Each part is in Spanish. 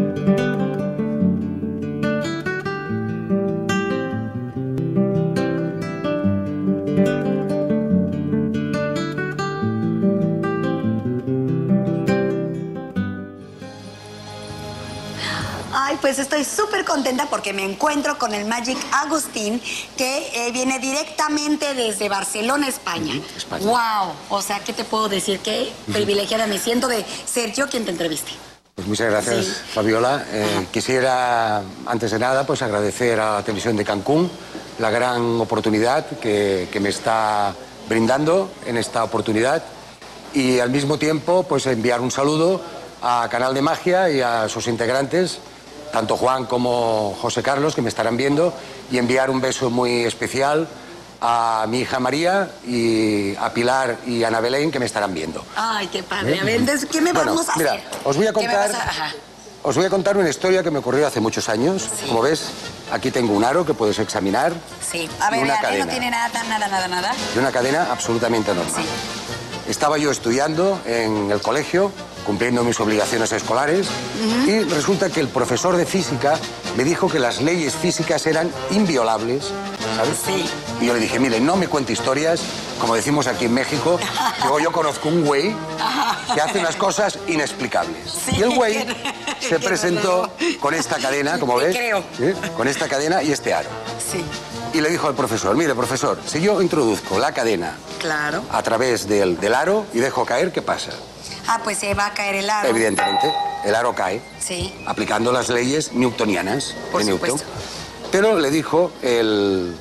Ay, pues estoy súper contenta porque me encuentro con el Màgic Agustín, que viene directamente desde Barcelona, España. España. ¡Wow! O sea, ¿qué te puedo decir? Qué privilegiada me siento de ser yo quien te entreviste. Pues muchas gracias, Sí. Fabiola. Quisiera, antes de nada, pues agradecer a la televisión de Cancún la gran oportunidad que me está brindando en esta oportunidad y al mismo tiempo pues enviar un saludo a Canal de Magia y a sus integrantes, tanto Juan como José Carlos, que me estarán viendo, y enviar un beso muy especial a mi hija María y a Pilar y a Ana Belén, que me estarán viendo. Ay, qué padre. A ver, entonces, ¿qué me vamos a mira, hacer? os voy a ¿Qué me contar... vas a- Ajá. Os voy a contar una historia que me ocurrió hace muchos años. Sí. Como ves, aquí tengo un aro que puedes examinar. Sí. A ver, y una vean, cadena. no tiene nada. Y una cadena absolutamente normal. Sí. Estaba yo estudiando en el colegio, cumpliendo mis obligaciones escolares, y resulta que el profesor de física me dijo que las leyes físicas eran inviolables, ¿sabes? Sí. Y yo le dije, mire, no me cuente historias, como decimos aquí en México. Digo, yo conozco un güey que hace unas cosas inexplicables. Sí, Y el güey que- se que presentó con esta cadena, como Te ves, creo. ¿sí? Con esta cadena y este aro. Sí. Y le dijo al profesor, mire, profesor, si yo introduzco la cadena Claro. a través del aro y dejo caer, ¿qué pasa? Ah, pues se va a caer el aro. Evidentemente, el aro cae, Sí. aplicando las leyes newtonianas Por de Newton. supuesto. Pero le dijo el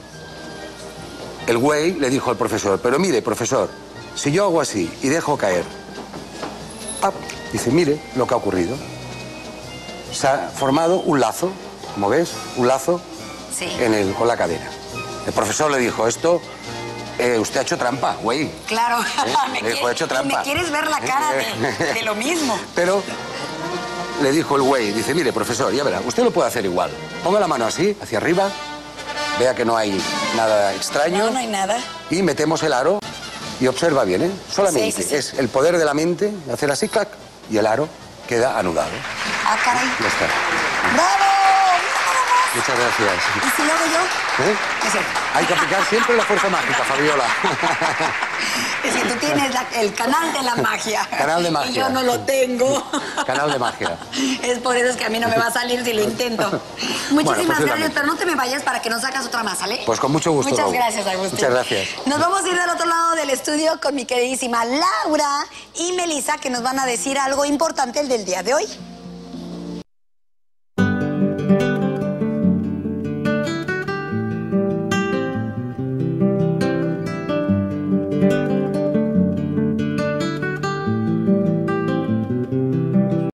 güey, le dijo al profesor, pero mire, profesor, si yo hago así y dejo caer, ¡pap! Dice, mire lo que ha ocurrido. Se ha formado un lazo, como ves, un lazo Sí. con la cadena. El profesor le dijo, esto, usted ha hecho trampa, güey. Claro. Le dijo, he hecho trampa. Me quieres ver la cara de lo mismo. Pero le dijo el güey, dice, mire, profesor, ya verá, usted lo puede hacer igual. Ponga la mano así, hacia arriba, vea que no hay nada extraño. No, no hay nada. Y metemos el aro y observa bien, ¿eh? Solamente Sí, sí, sí. es el poder de la mente, hacer así, clac, y el aro queda anudado. Ah, caray. Ya está. ¡Bravo! Muchas gracias. ¿Y si lo hago yo? ¿Eh? Es decir, Hay que aplicar siempre la fuerza mágica, Fabiola. es que tú tienes el canal de la magia. Canal de magia. Y yo no lo tengo. Canal de magia. Es por eso es que a mí no me va a salir si lo intento. Muchísimas Bueno, gracias, posiblemente. pero no te me vayas para que nos sacas otra más, ¿sale? Pues con mucho gusto, Muchas Raúl. gracias, Agustín. Muchas gracias. Nos vamos a ir del otro lado del estudio con mi queridísima Laura y Melissa, que nos van a decir algo importante el del día de hoy.